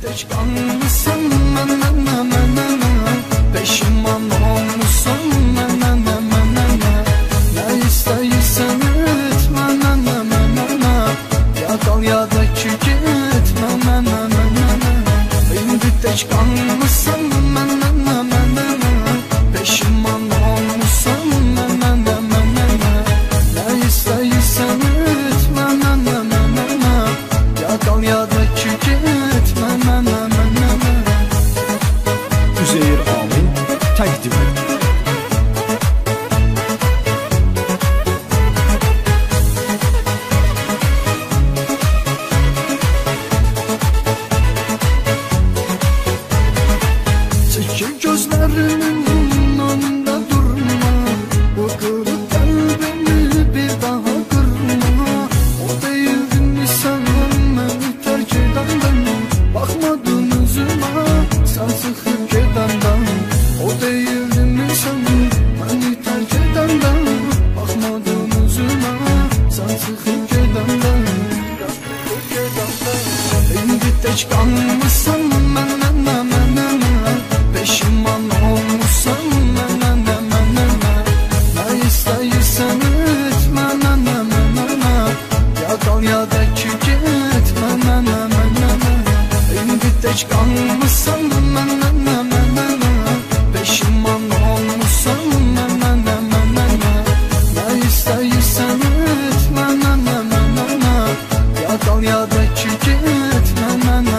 Çıkanmısın peşiman olmuşsun ne istersen etme ya kal ya da çık etme şimdi de çıkanmısın peşiman olmuşsun ne istersen etme ya kal ya da çık etme. Üzeyir Amin təqdim edir. Çekil gözlerimin önünde durma, o kırık kalbimi bir daha kırma. O değildin mi sen beni terk edenden, bakmadın yüzüme sen sıkıp gidenden. O değildin mi sen beni terk edenden, bakmadın yüzüme sen sıkıp gidenden. Şimdi de çıkanmışsın peşiman olmuşsun ne istersen etme ya kal ya da çık etme. Şimdi de çıkanmışsın peşiman olmuşsun ne istersen etme ya kal ya da çık etme.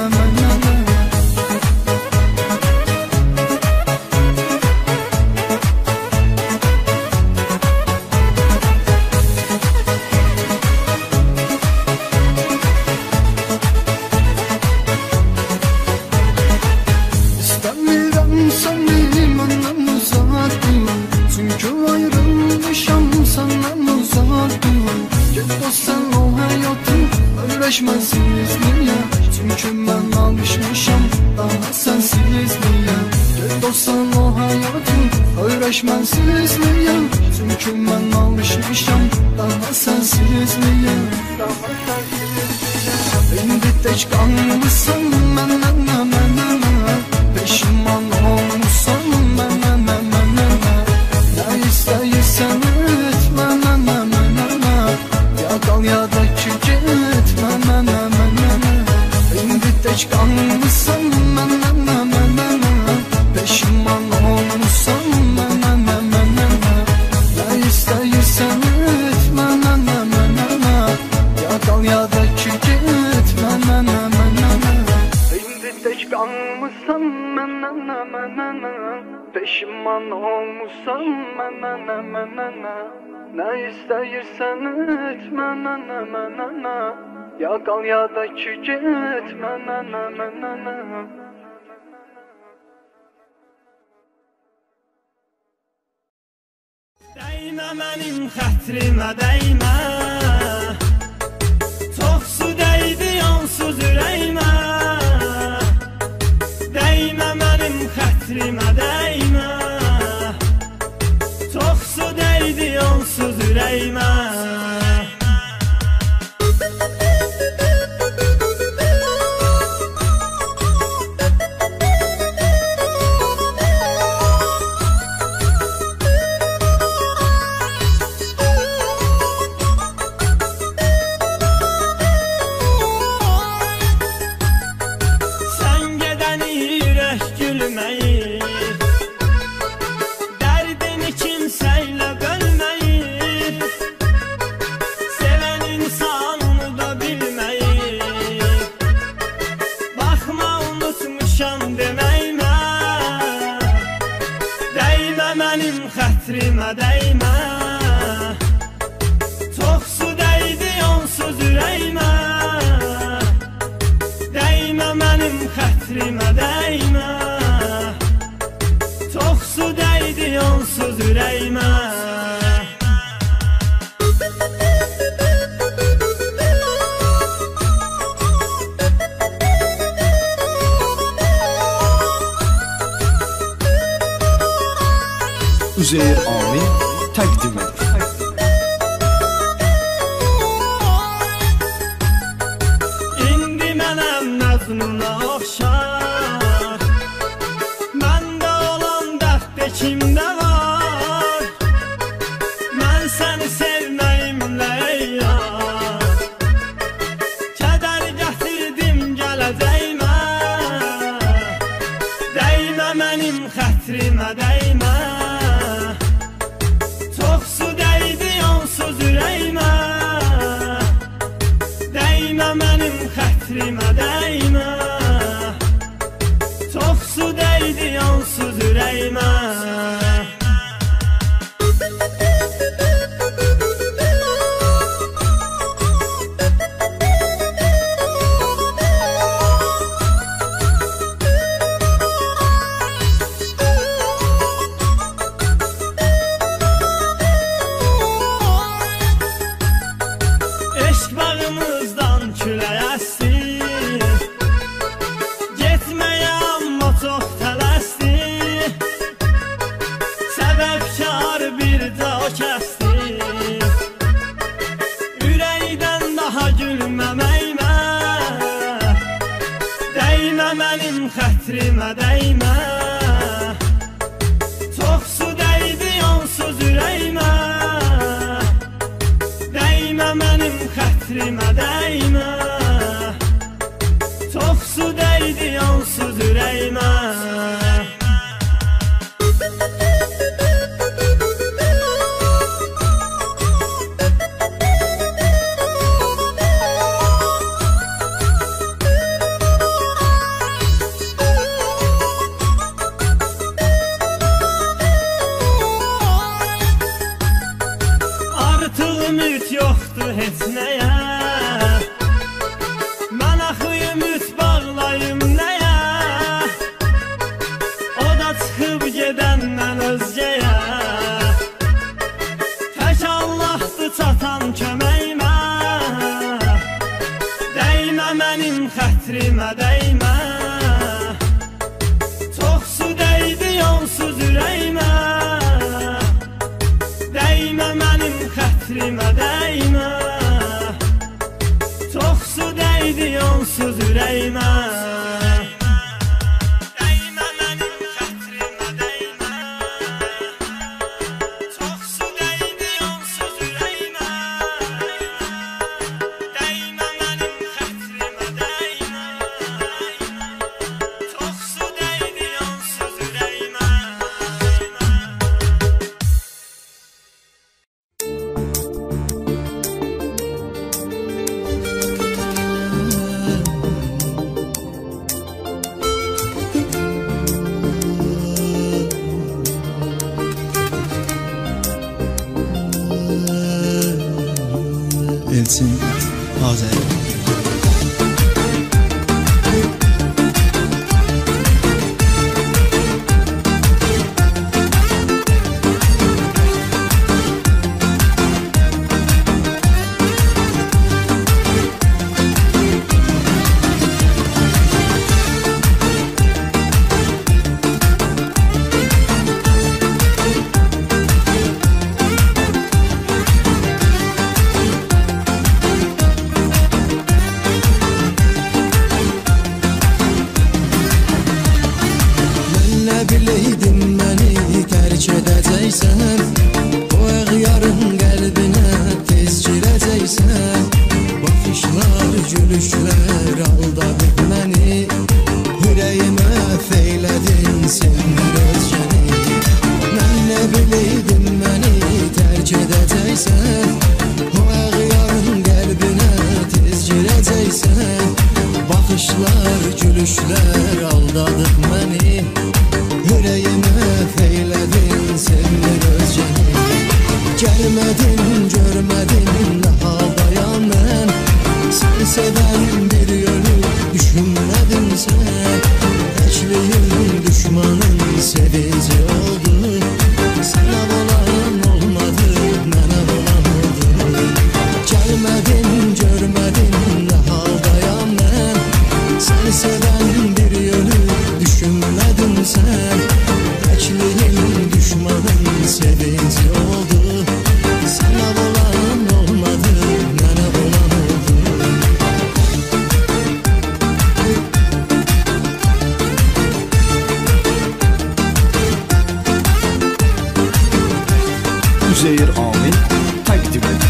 İstemiyorum seni benden uzak dur, çünkü ayrılmışam senden uzak dur. Git o sen o hayatı öğreşmezsizliğe, çünkü ben alışmışam daha sensizliğe. Git o sen o hayatı öğreşmezsizliğe, çünkü ben alışmışam daha sensizliğe. Şimdi de çıkanmışsın peşiman olmuşsun ne istersen etme ya kal ya da çık etme. Şimdi de çıkanmışsın peşiman olmuşsun ne istersen etme ya kal ya da çık etme. Şimdi de çıkanmışsın peşiman olmuşsun ne istersen etme ya kal ya da çık etme. Değme benim xətrimə değme, çox su değdi yonsuz ürəyimə. Değme benim xətrimə değme, çox su değdi yonsuz ürəyimə. Dərdini kimsəylə bölməyib, sevən insanı da bilməyib. Baxma unutmuşam deməyimə, dəymə mənim xətrimə dəymə. Çox su dəydi onsuz ürəyimə, dəymə mənim xətrimə dəymə. Çox su dəydi onsuz ürəyimə. Üzeyir Amin təqdim edir. İndi mənəm məzluna oxşar, külək əsdi. Getməyə amma çox tələsdi. Səbəbkar bir də o kəsdi. Ürəkdən daha gülməməyimə, dəymə mənim xətrimə dəymə. Çox su dəydi onsuz ürəyimə, dəymə mənim xətrimə dəymə. Çox su dəydi onsuz ürəyimə. Artıq ümid yoxdur heç nəyə, mən axı ümid bağlayım nəyə? O da çıxıb gedəndən özgəyə, tək Allahdır çatan köməyimə. Dəymə mənim xətrimə dəymə. Çox su dəydi onsuz ürəyimə, dəymə mənim xətrimə dəymə. Çox su dəydi onsuz ürəyimə. Dəymə mənim xətrimə dəymə. Çox su dəydi onsuz ürəyimə. Dəymə mənim xətrimə dəymə. Çox su dəydi onsuz ürəyimə. Elçin Azəri. Biləydim məni tərk edəcəksən, o əğyarın qəlbinə tez girəcəksən. Baxışlar, gülüşlər aldadıb məni, ürəyimə feylədin sevmir özgəni. Mən nə biləydim məni tərk edəcəksən, o əğyarın qəlbinə tez girəcəksən. Baxışlar, gülüşlər aldadıb məni, ürəyimə feylədin sevmir özgəni. Gəlmədin, görmədin, nə haldayam mən, sən sevən bir yönü düşünmədin sən. Təkliyin düşmanın sevinci oldu, sənə olan olmadı, mənə olan oldu. Gəlmədin, görmədin, nə haldayam mən, sən sevən bir yönü düşünmədin sən. Təkliyin düşmanın sevinci oldu, sənə olan olmadı, mənə olan oldu. Üzeyir Amin təqdim edir.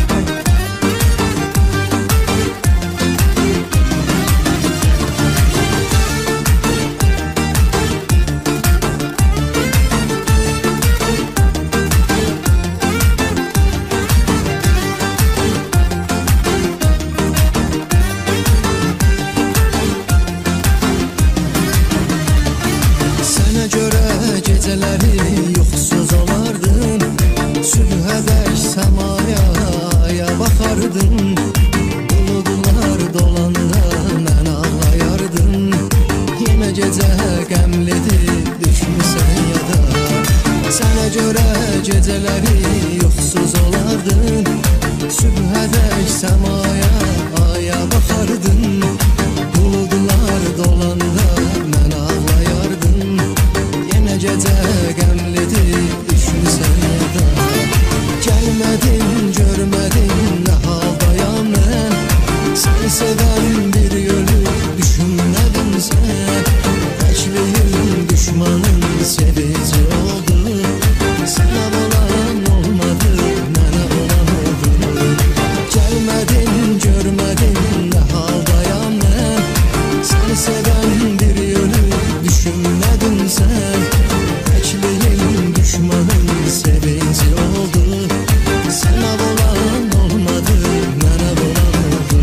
Sənə görə gecələri yuxusuz olardın, sübhədək səmaya baxardın. Buludlar dolanda mən ağlayardım, yenə gecə qəmlidir düşmüsən yada. Sənə görə gecələri yuxusuz olardın, sübhədək səmaya baxardın. salardın. Buludlar dolanda mən ağlayardın. Yenə gecə qəmlidir düşürsən yada. Gəlmədin, görmədin, nə haldayam mən. Səni sevən bir yönü düşünmədin sən. Təkliyin düşmanın sevici oldu. Sənə olan olmadı, mənə olan oldu. Gəlmədin, görmədin, nə haldayam mən. Səni sevən bir yönü düşünmədin sən. Təkliyin düşmanın sevici oldu. Sənə olan olmadı, mənə olan oldu.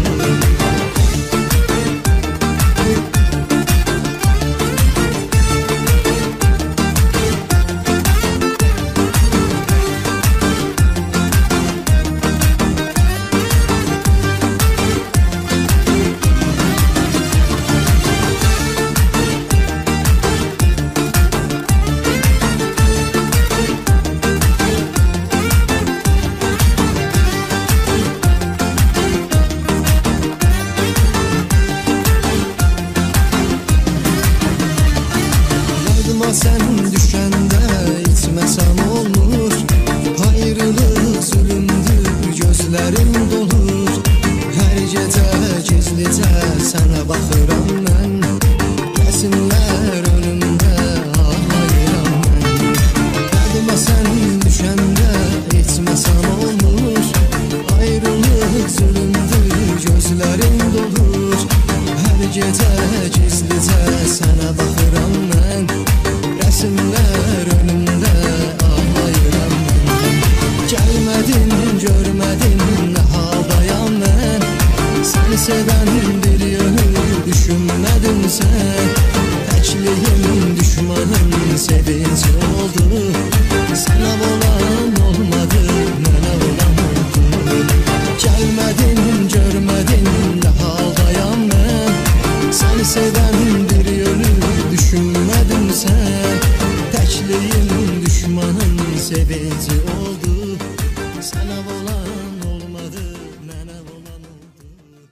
Yardıma sen düşende içmesem olur. Hayrılık zulümdür, gözlerim dolur. Her gece gizlice sana bakıram ben. Gelsinler önümde ağlayıram ben. Yardıma sen düşende içmesem olur. Ayrılık zulümdür, gözlerim dolur. Her gece gizlice sana bakıram ben. Resimler önümde ağlayıram ben. Gelmedin, görmedin, ne haldayam ben. Seni seven bir yönü düşünmedin sen. Təkliyin düşmanın sevinci oldu. Sana olan olmadı, mənə olan oldu. Gelmedin, görmedin, ne haldayam ben. Seni seven bir yönü düşünmedin sen. Təkliyin düşmanın sevinci oldu. Sana olan olmadı, mənə olan oldu.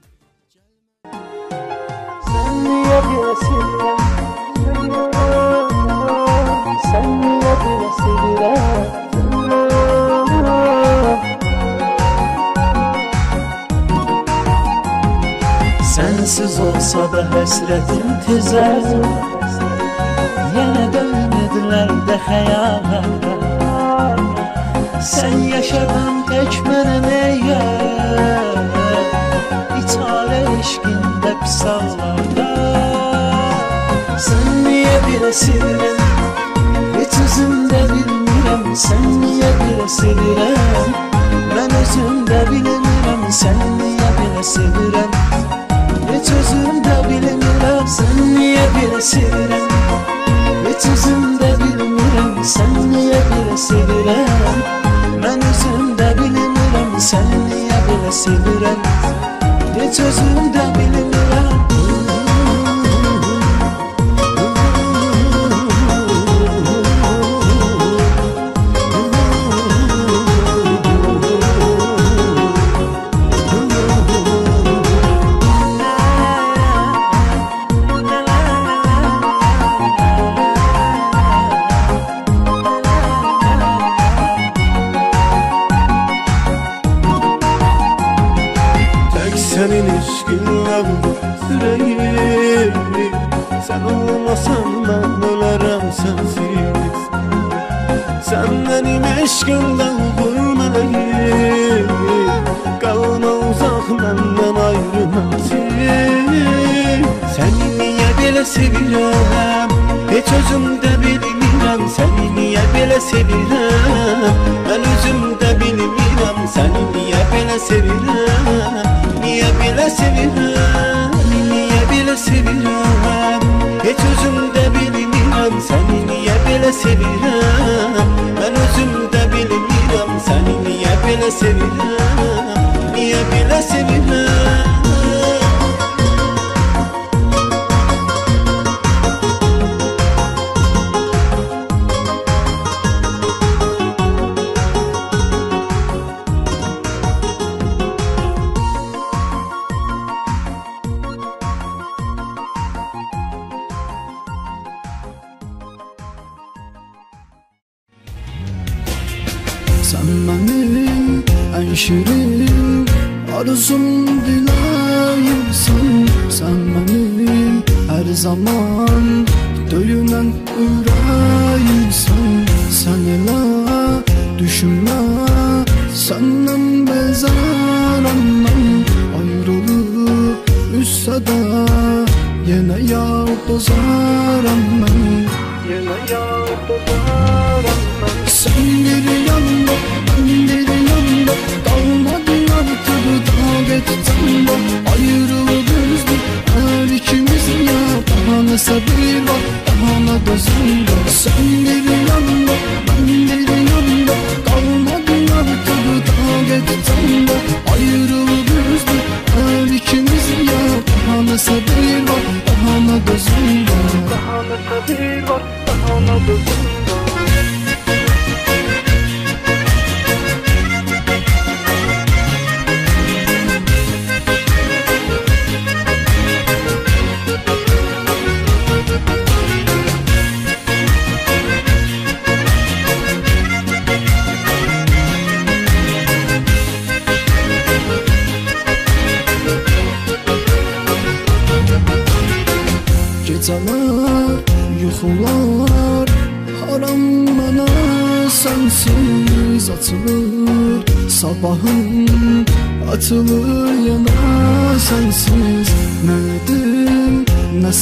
Sen niye bilesin? Sen niye bilesin? Sensiz olsa da həsrətim tezər. Yenə dönmədilər də xəyala. Sen yaşadın tək mənə neyər? İçarə eşqində pis ağlarda. Sen niye bilesin? Heç özümdə bilmirəm. Sen niye bilesin? Mən özümdə bilmirəm. Sen niye bilesin? Heç özümdə bilmirəm. Sen niye bilesin? Heç özümdə bilmirəm. Sen niye bilesin? Mən özümdə bilmirəm. Sen niye bilesin? Heç özümdə bilmirəm. Senin eşkinle vurur yüreğim. Sen olmasan ben ölərəm sensiz. Sen benim eşkimden vur meleğim. Kalma uzak benden ayrı mənsiz. Seni niye belə sevirəm? Heç özümdə bilmirəm. Seni niye belə sevirəm? Ben özümdə bilmirəm. Seni niye belə sevirəm? Niye belə sevirəm? Niye belə sevirəm? Heç özümdə bilmirəm. Səni niyə belə sevirəm? Mən özümdə bilmirəm. Səni niyə belə sevirəm? Niyə belə sevirəm? şirin arzum diləyimsən. Sən mənim hər zaman döyünən ürəyimsən. Sən elə düşünmə, səndən bezərəm mən. Ayrılıb üstə də yenə yağ dozaram mən. Yenə yağ dozaram mən. Sən bir yanda, mən bir yanda, qalmadı artıq taqətdən də. Ayrılıb üzdük hər ikimiz ya, daha nə səbir var, daha nə dözüm var. Sən bir yanda, mən bir yanda, qalmadı artıq taqətdən də. Ayrılıb üzdük hər ikimiz ya, daha nə səbir var, daha nə dözüm var. Daha nə səbir var, daha nə dözüm var. Gecələr, yuxular haram mənə sənsiz açılır. Sabahım açılır yenə sənsiz. Nə edim, nə